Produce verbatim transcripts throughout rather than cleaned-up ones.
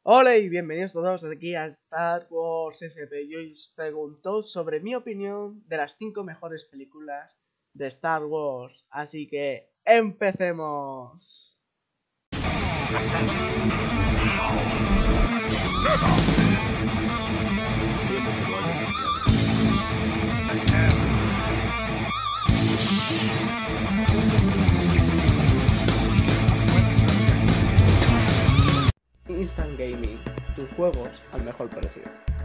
Hola y bienvenidos todos aquí a Star Wars S P. Yo os pregunto sobre mi opinión de las cinco mejores películas de Star Wars. Así que empecemos. Instant Gaming, tus juegos al mejor precio.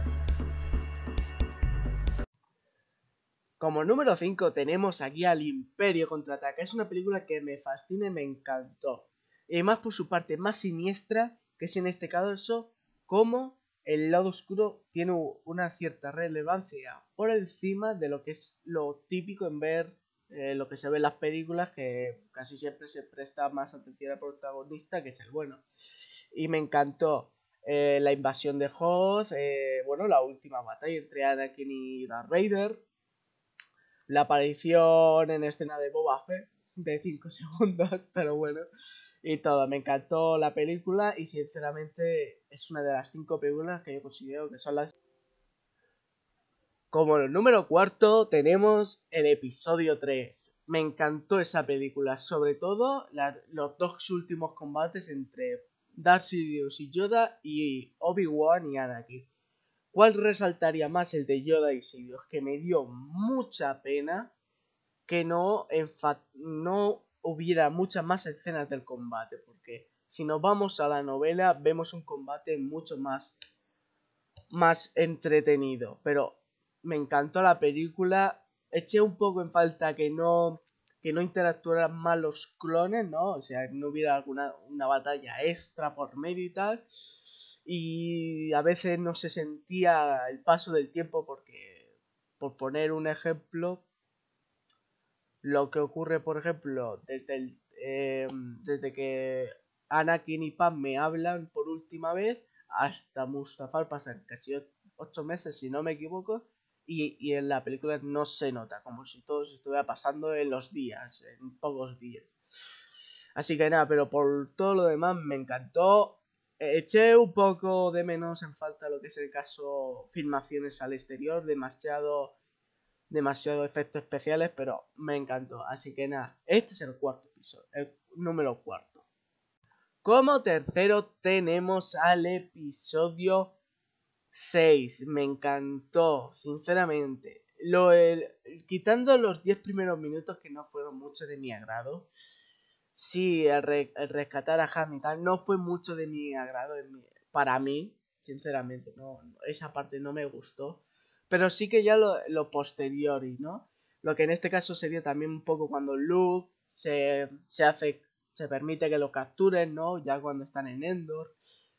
Como número cinco tenemos aquí al Imperio Contraataca. Es una película que me fascina y me encantó. Y más por su parte más siniestra, que es en este caso como el lado oscuro tiene una cierta relevancia por encima de lo que es lo típico en ver eh, lo que se ve en las películas, que casi siempre se presta más atención al protagonista, que es el bueno. Y me encantó eh, la invasión de Hoth, eh, bueno, la última batalla entre Anakin y Darth Vader, la aparición en escena de Boba Fett de cinco segundos, pero bueno, y todo. Me encantó la película y sinceramente es una de las cinco películas que yo considero que son las... Como el número cuarto tenemos el episodio tres. Me encantó esa película, sobre todo la, los dos últimos combates entre Darth Sidious y Yoda y Obi-Wan y Anakin. ¿Cuál resaltaría más? El de Yoda y Sidious, que me dio mucha pena que no, no hubiera muchas más escenas del combate, porque si nos vamos a la novela vemos un combate mucho más, más entretenido, pero me encantó la película. Eché un poco en falta que no que no interactuaran más los clones, ¿no? O sea, que no hubiera alguna una batalla extra por medio y tal. Y a veces no se sentía el paso del tiempo porque, por poner un ejemplo, lo que ocurre, por ejemplo, desde, el, eh, desde que Anakin y Padme hablan por última vez hasta Mustafar pasan casi ocho meses, si no me equivoco, y, y en la película no se nota, como si todo se estuviera pasando en los días, en pocos días. Así que nada, pero por todo lo demás me encantó. Eché un poco de menos en falta lo que es el caso filmaciones al exterior, demasiado demasiado efectos especiales, pero me encantó. Así que nada, este es el cuarto episodio, el número cuarto. Como tercero tenemos al episodio seis. Me encantó, sinceramente. Lo, el, quitando los diez primeros minutos que no fueron mucho de mi agrado. Sí, el, re, el rescatar a Han y tal no fue mucho de mi agrado en mi, para mí, sinceramente. No, esa parte no me gustó. Pero sí que ya lo, lo posteriori, ¿no? Lo que en este caso sería también un poco cuando Luke se, se hace, se permite que lo capturen, ¿no? Ya cuando están en Endor.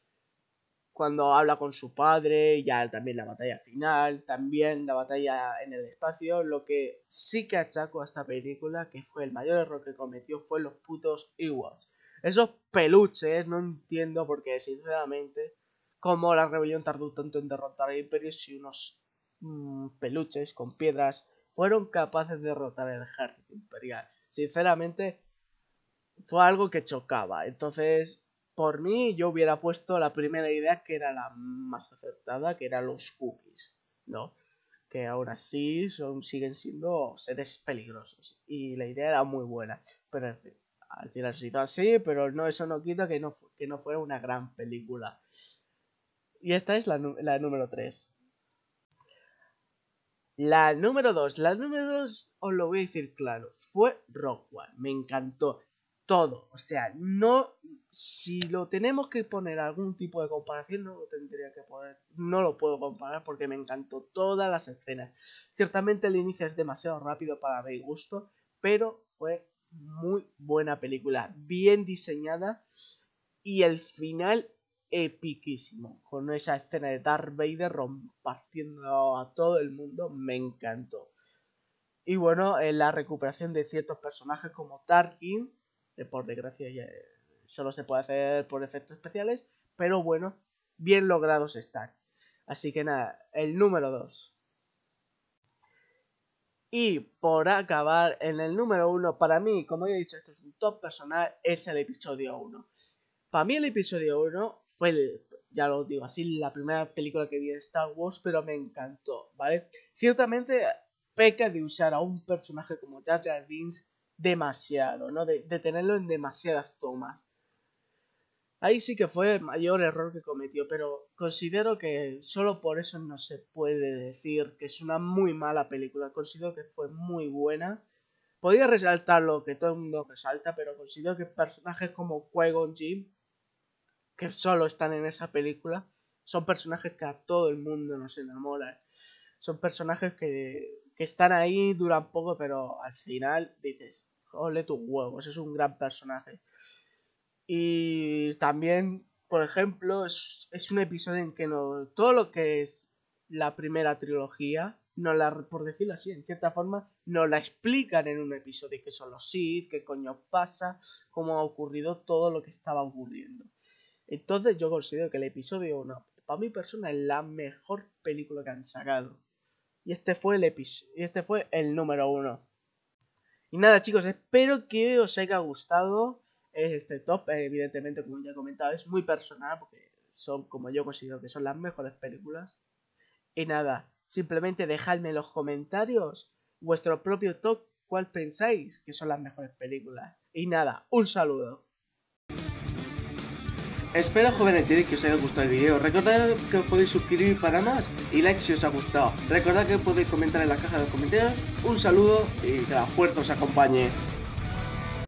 Cuando habla con su padre, ya también la batalla final, también la batalla en el espacio. Lo que sí que achaco a esta película, que fue el mayor error que cometió, fue los putos Ewoks. Esos peluches, no entiendo por qué, sinceramente, cómo la rebelión tardó tanto en derrotar al Imperio si unos mmm, peluches con piedras fueron capaces de derrotar el ejército imperial. Sinceramente, fue algo que chocaba. Entonces, por mí, yo hubiera puesto la primera idea que era la más acertada, que eran los cookies, ¿no? Que aún así son, siguen siendo seres peligrosos. Y la idea era muy buena. Pero en fin, al final ha sido así, pero no, eso no quita que no, que no fuera una gran película. Y esta es la, la número tres. La número dos. La número dos, os lo voy a decir claro, fue Rogue One. Me encantó todo. O sea, no... Si lo tenemos que poner algún tipo de comparación, no lo tendría que poner. No lo puedo comparar porque me encantó todas las escenas. Ciertamente el inicio es demasiado rápido para mi gusto, pero fue muy buena película. Bien diseñada. Y el final epiquísimo, con esa escena de Darth Vader rompiendo a todo el mundo, me encantó. Y bueno, en la recuperación de ciertos personajes como Tarkin, que por desgracia ya solo se puede hacer por efectos especiales, pero bueno, bien logrados están. Así que nada, el número dos. Y por acabar, en el número uno, para mí, como he dicho, este es un top personal, es el episodio uno. Para mí el episodio uno fue el, ya lo digo así, la primera película que vi de Star Wars, pero me encantó, ¿vale? Ciertamente peca de usar a un personaje como Jar Jar Binks demasiado, ¿no? De, de tenerlo en demasiadas tomas. Ahí sí que fue el mayor error que cometió, pero considero que solo por eso no se puede decir que es una muy mala película. Considero que fue muy buena. Podría resaltar lo que todo el mundo resalta, pero considero que personajes como Qui-Gon Jinn, que solo están en esa película, son personajes que a todo el mundo nos enamoran. Son personajes que, que están ahí, duran poco, pero al final dices, ole tus huevos, es un gran personaje. Y también, por ejemplo, es, es un episodio en que no, todo lo que es la primera trilogía, no la, por decirlo así, en cierta forma, nos la explican en un episodio, que son los Sith, qué coño pasa, cómo ha ocurrido todo lo que estaba ocurriendo. Entonces yo considero que el episodio uno, para mi persona, es la mejor película que han sacado. Y este fue el episodio, y este fue el número uno. Y nada, chicos, espero que os haya gustado este top. Evidentemente, como ya he comentado, es muy personal porque son, como yo considero que son las mejores películas. Y nada, simplemente dejadme en los comentarios vuestro propio top, cuál pensáis que son las mejores películas. Y nada, un saludo. Espero, jóvenes Jedi, que os haya gustado el vídeo. Recordad que os podéis suscribir para más y like si os ha gustado. Recordad que podéis comentar en la caja de comentarios. Un saludo y que la fuerza os acompañe.